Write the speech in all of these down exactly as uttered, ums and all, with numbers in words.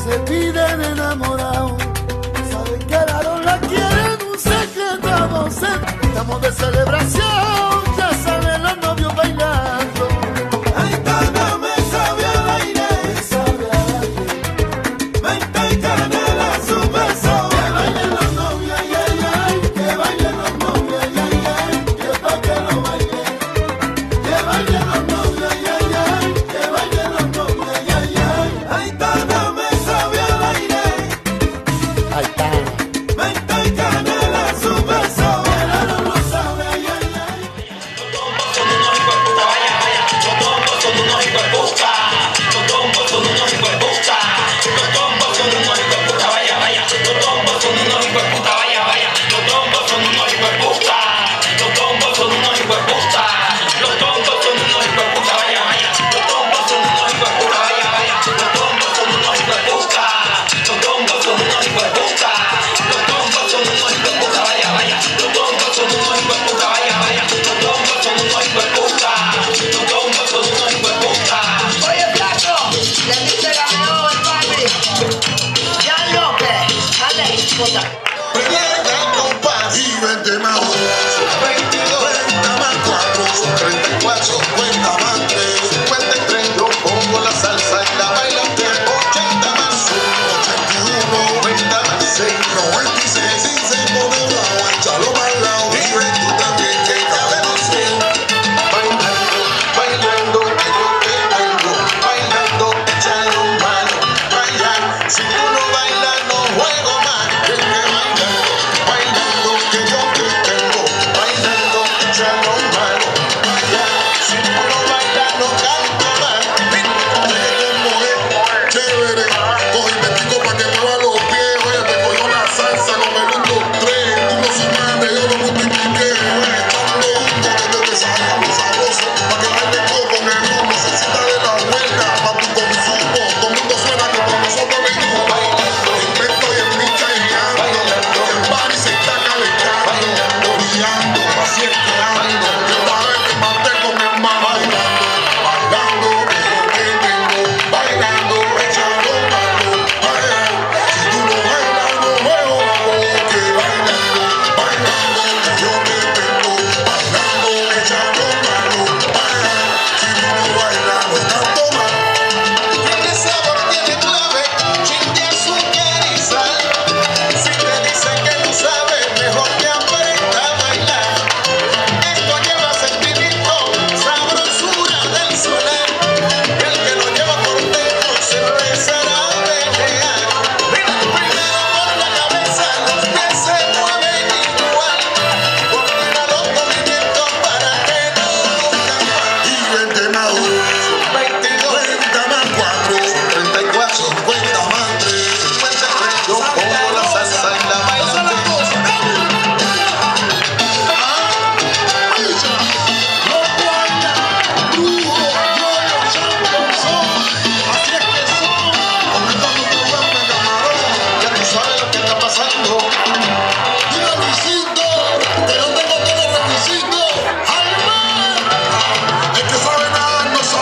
se piden enamorados. Saben que la no la quieren, un secreto a voces. Estamos de celebración, ya saben los novios bailando. Ay, Tana me sabe al aire, me sabe al aire. Menta y canela, su beso. Que bailen los novios, ay, ay, ay. Que bailen los novios, ay, ay, ay. Que pa' que lo bailen. Que bailen los novios, ay, ay, ay. Que bailen los novios, ay, ay, ay. Ay, Tana me sabe al aire. Ay, Tana. Menta y canela, su beso. Pero no lo sabe, ay, ay, ay. Es que sabe nada, no sabe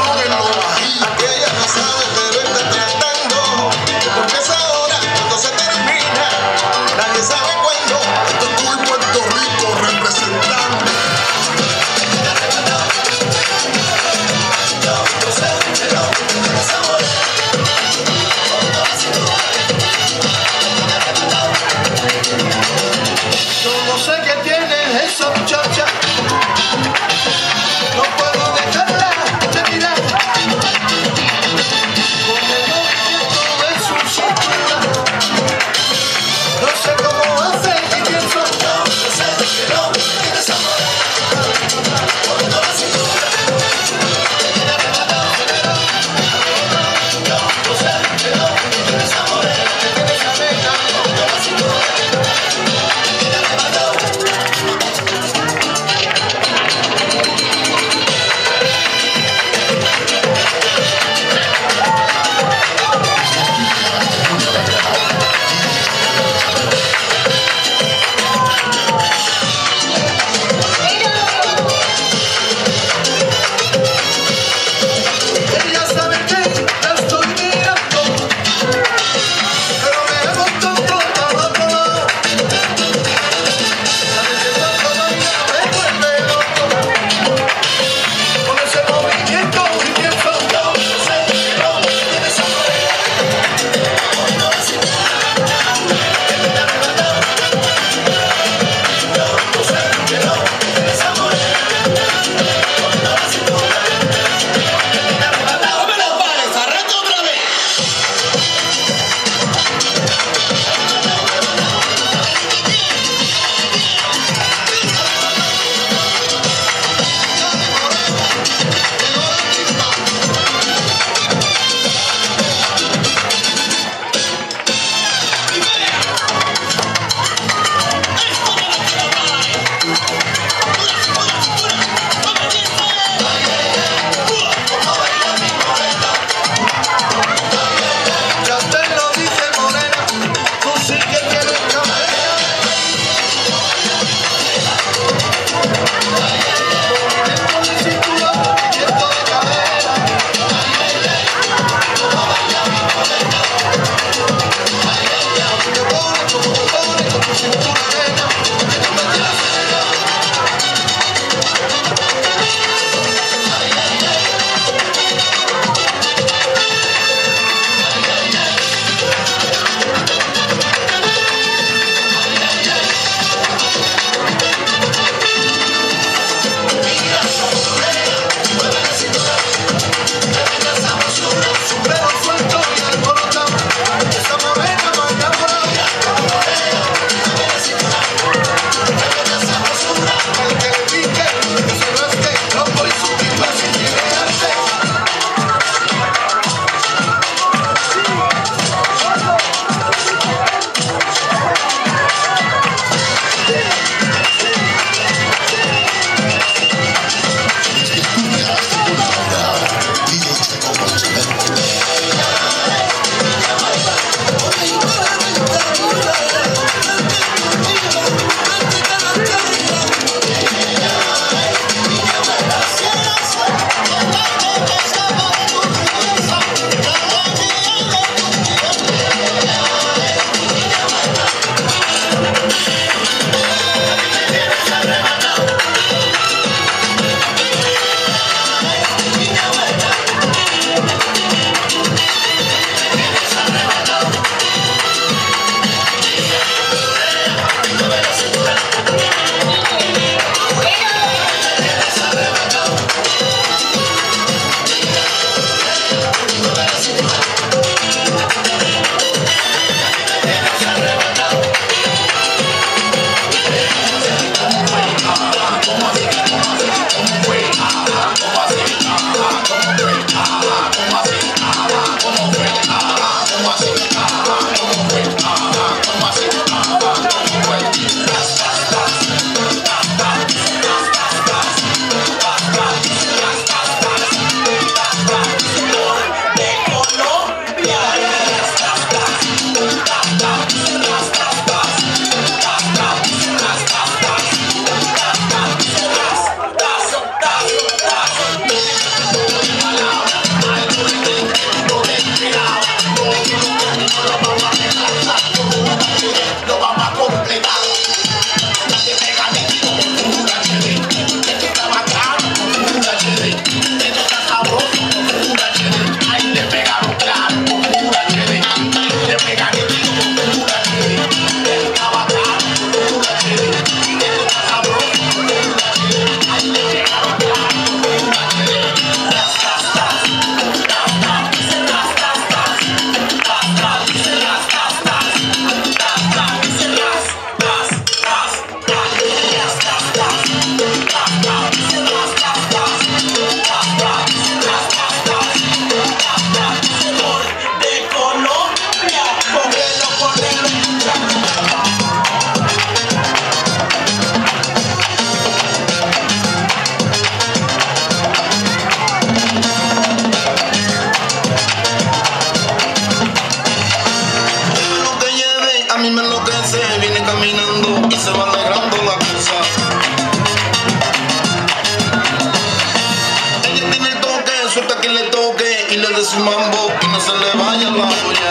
Su mambo y no se le vaya la olla.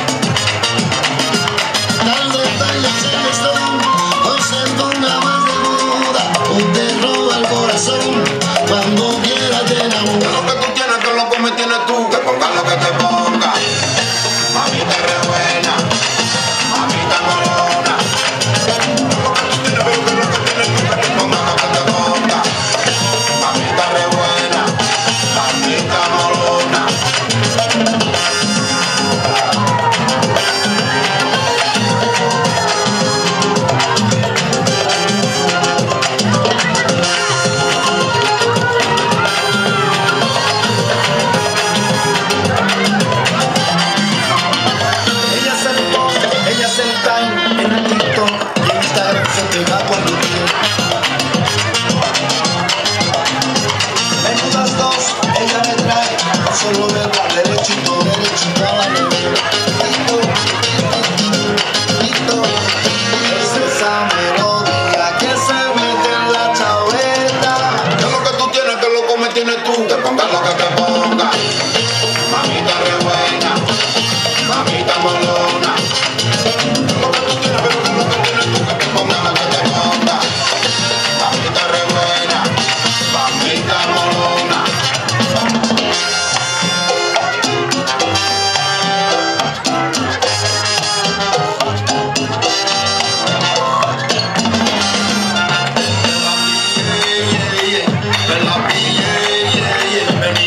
Tal detalle se le son, hoy se ponga más de moda, o te roba el corazón, cuando quiera te enamora. Lo que tú tienes, que lo que me tienes tú, que ponga lo que te ponga. Mamita re buena, mamita morona. Lo que tú tienes, pero que lo que tienes tú, que te ponga lo que te ponga. Mamita re buena, mamita morona. Solo verla derechito, derechito a la nevera. Es esa melodía que se mete en la chaveta. Que lo que tú tienes, que lo que me tienes tú, que ponga lo que te ponga. Mamita re buena, mamita molona. Lo que tú tienes, pero que lo que tienes tú, que te ponga lo que te ponga. Mamita re buena, mamita molona. Me la pillé, yeah, yeah, me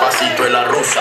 pasito de la rusa.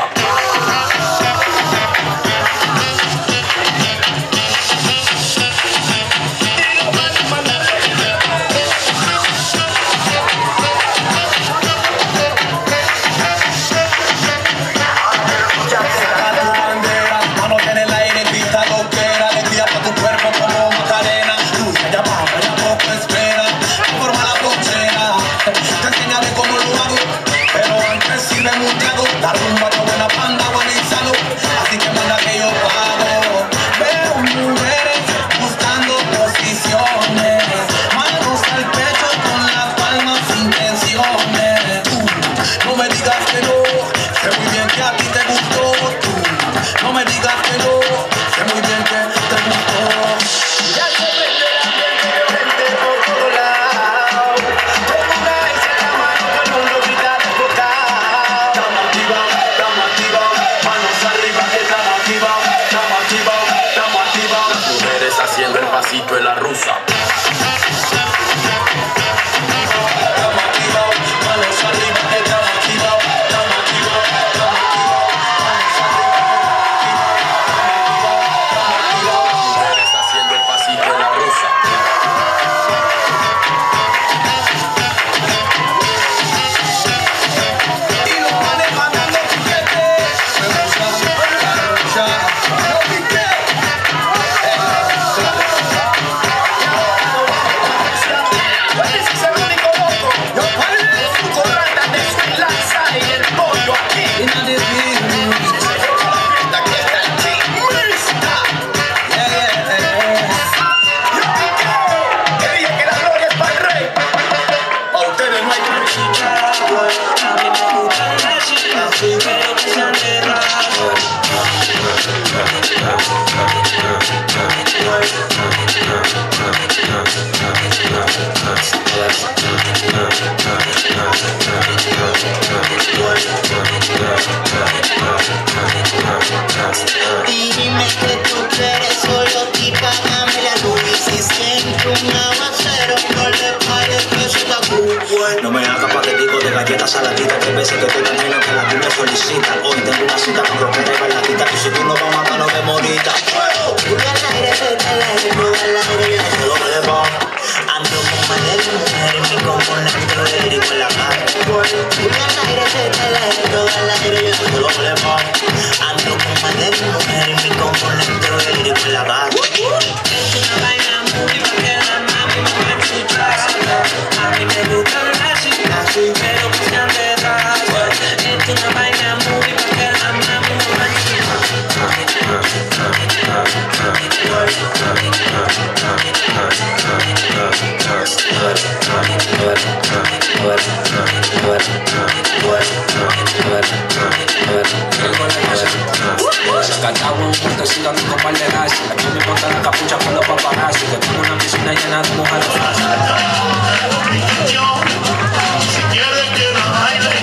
La rumba de buena panda, guanizano, así que manda que yo pago. Veo mujeres buscando posiciones, manos al pecho con las palmas sin tensiones. Tú, no me digas que no, sé muy bien que a ti te gustó. Tú, no me digas que no, sé muy bien que te gustó. Ya se prende el ambiente, gente por todo lado. Todo una vez en la mano, todo el mundo grita desbocado. Haciendo el pasito de la rusa. Haciendo el pasito de la rusa. Y los manes mandando piquete. Me gusta, me gusta. No piqué. Dime que tú quieres solo y págame la luz. Y si siento un aguacero, no le pares que eso está cool. No me hagas paquetico de galletas saladitas. Tres veces que estoy tan lleno que la me solicita. Hoy tengo una cita con rockera y bailatita. Y si tú no vas a matar, no me morita. Pura al aire, suelta al aire, pura al aire. Solo me dejo. Ando con madera, mujer, y mi componente lo lírico en la cara. Pura al aire, suelta al aire, pura al aire. Solo me dejo. Ando con madera, mujer, y mi componente lo lírico en la cara. Es una vaina muy bacana, mami, me enchuchada. A mí me gusta así, así, pero que sean de raza. Es una vaina muy bacana, mami, me Cantaba un puertecito ando con par de nazi. Aquí me montan la capucha con los paparazzi. Que tengo una piscina llena de mujeres fáciles. Si quieres que no baile,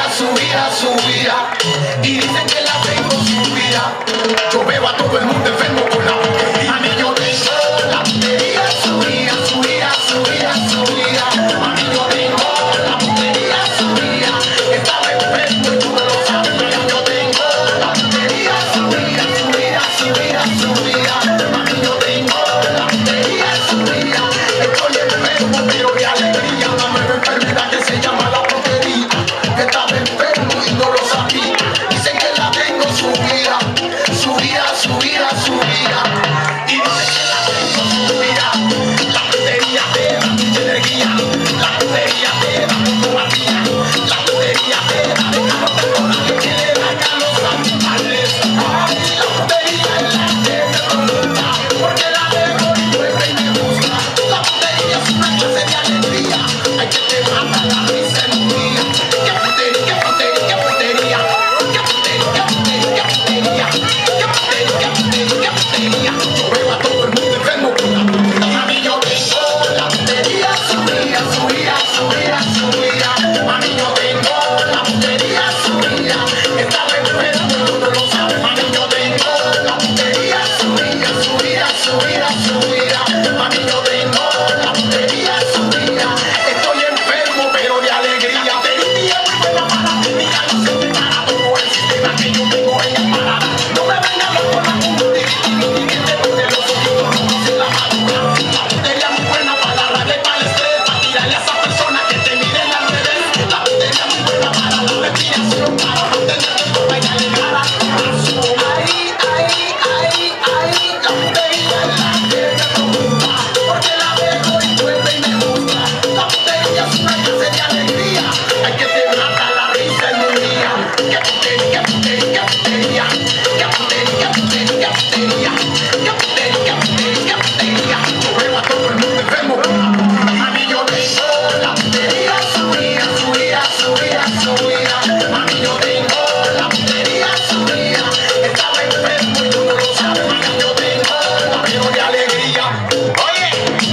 subida, subida. Y dicen que la tengo subida. Yo veo a todo el mundo enfermo con la putería. A mí yo tengo la putería subida, subida, subida, subida. A mí yo tengo la putería subida. Estaba enfermo y tú no lo sabes, pero yo tengo la putería subida, subida, subida, subida. A mí yo tengo la putería subida. Estoy enfermo pero de alegría. Una nueva enfermedad que se llama la putería. Estaba enfermo y no lo sabía. Dicen que la tengo subida, subida, subida, subida. Y dicen que la tengo subida. La putería te da mucha energía. La putería te da automatía. La putería te da de calor temporal que le daña a los animales. Ay, la putería es la que me pregunta, porque la dejo y vuelve y me gusta. La putería es una clase de alegría. Hay que te mata la risa en un día. ¡Qué putería, qué putería, qué putería! ¡Qué putería, qué putería, qué putería! ¡Qué putería, qué putería, qué putería! Yo veo a todo el mundo enfermo con la putería. A mí yo tengo la putería subida, subida, subida, subida. A mí yo tengo la putería subida. Estaba enfermo, tú no lo sabes. A mí yo tengo la putería subida, subida, subida, subida. A mí yo tengo la putería subida. Estoy enfermo pero de alegría. Tenía muy buena para mí, ya no se me para todo el sistema que yo tengo en la parada. No me vengan a con la conjuntivitis, que te pone los ojitos rojos en la madura. La putería muy buena para la rabia y para el estrés, para tirarle a esas personas que te miren al revés. La putería muy buena para la respiración, para mantenerte toda y alegrar a tu corazón. Ay, ay, ay, ay, la putería es la que me preocupa, porque la dejo y vuelve y me gusta. La putería es una clase de alegría. Hay que te mata la risa en un día. ¡Qué putería, qué putería, qué putería! ¡Qué putería, qué putería, qué putería! ¡Qué putería, qué putería, qué putería! Yo veo a todo el mundo enfermo con la putería. A mí yo tengo la putería subida, subida, subida, subida. A mí yo tengo la putería subida. Estaba enfermo y tú no lo sabes. A mí yo tengo la pero de alegría. Oye,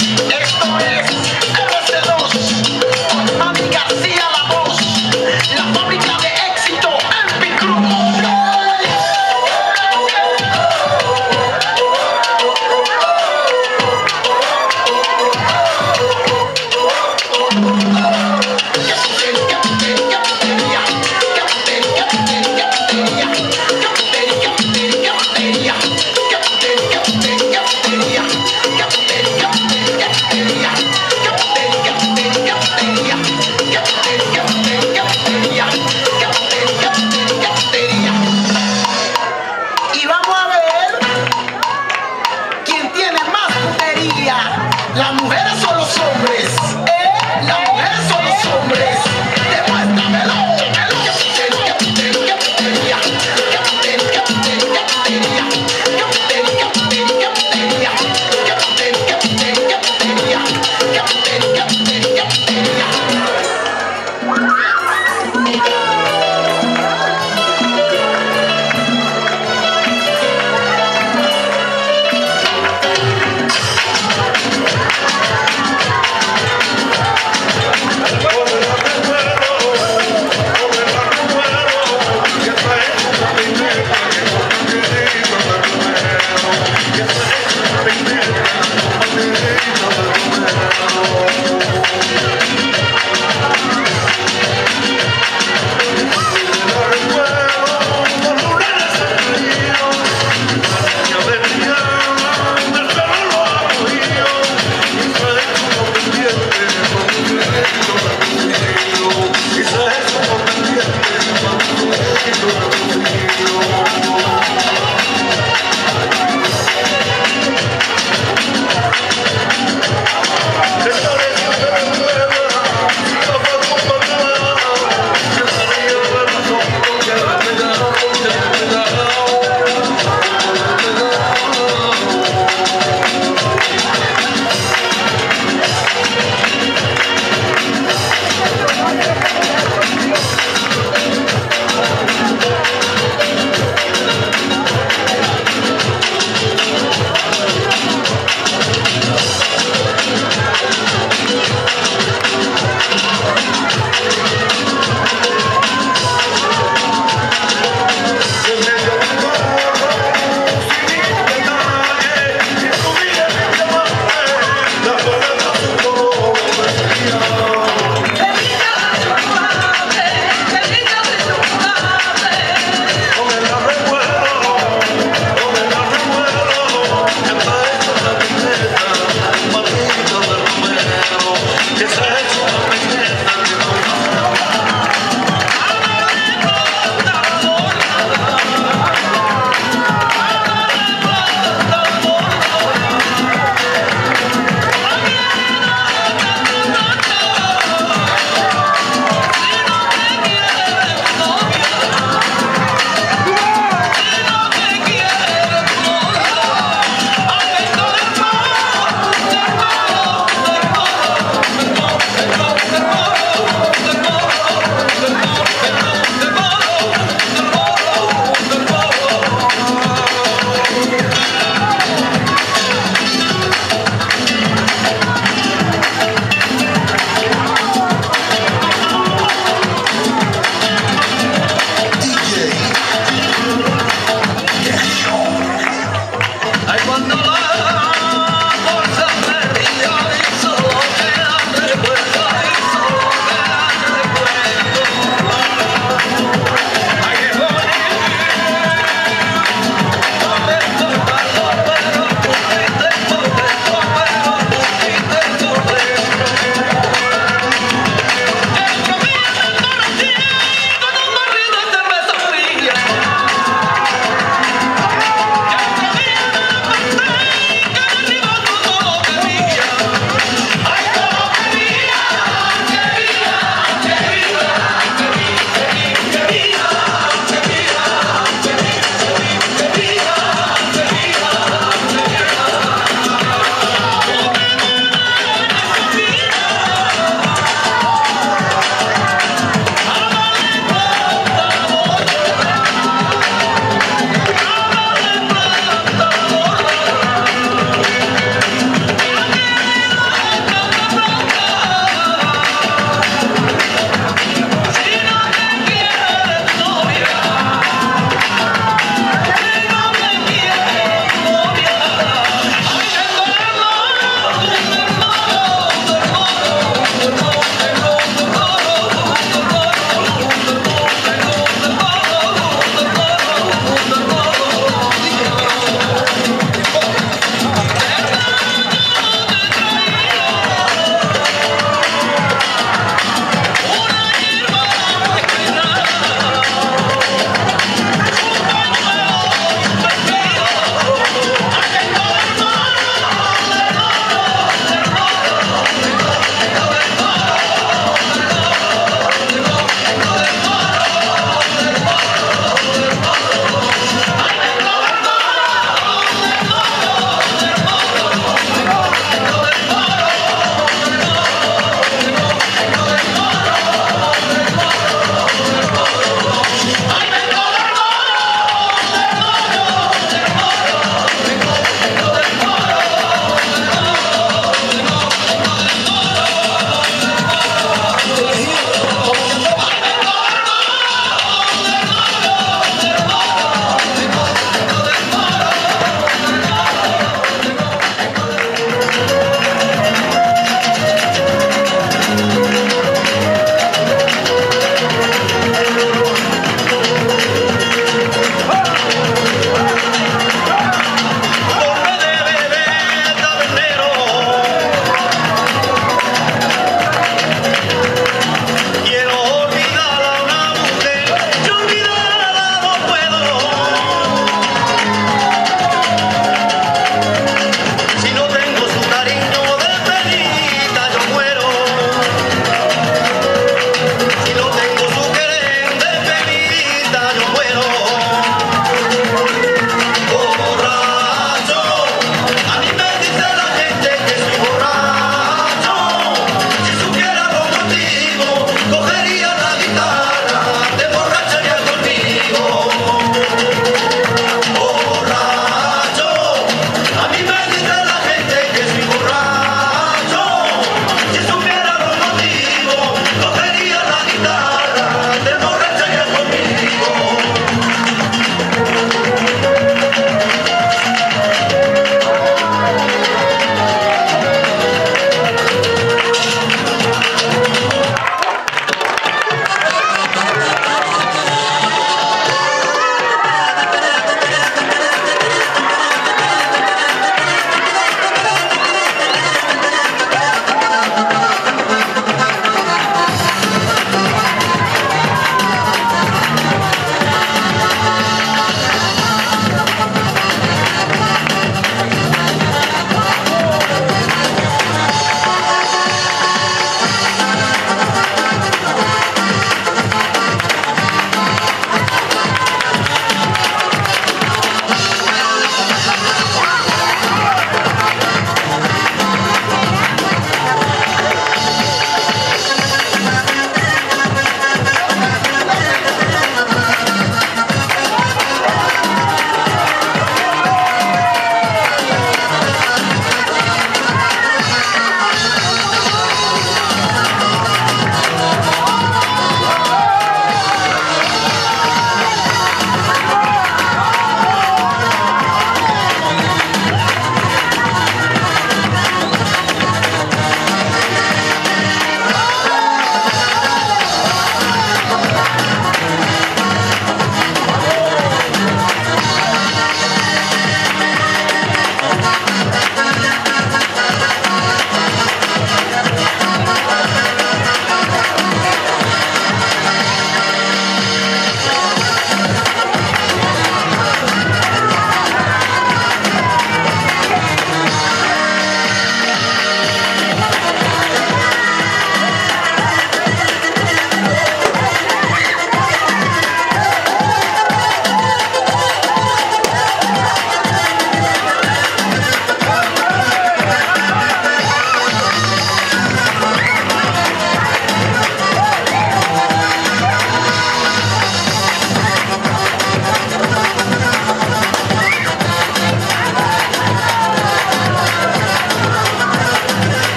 esto es M C dos con Mami García la voz, la fábrica de éxito M P Cruz. ¡Qué putería, qué putería, qué putería! ¡Qué putería, qué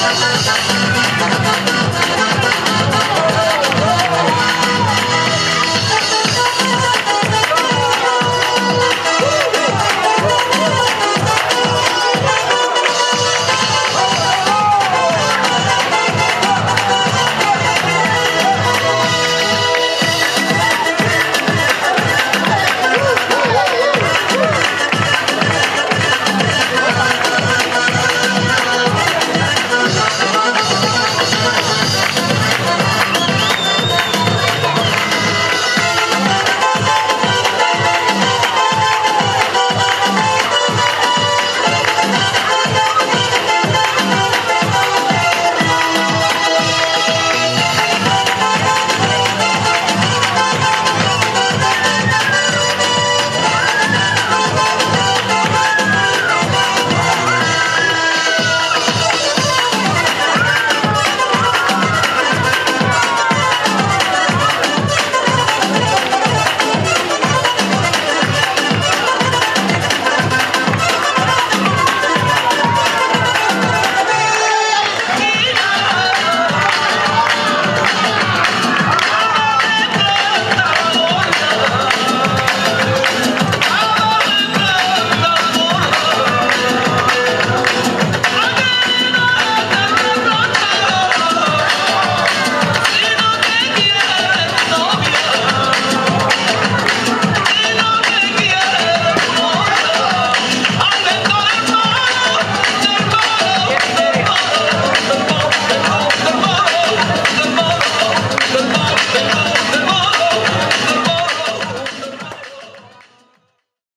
Thank you.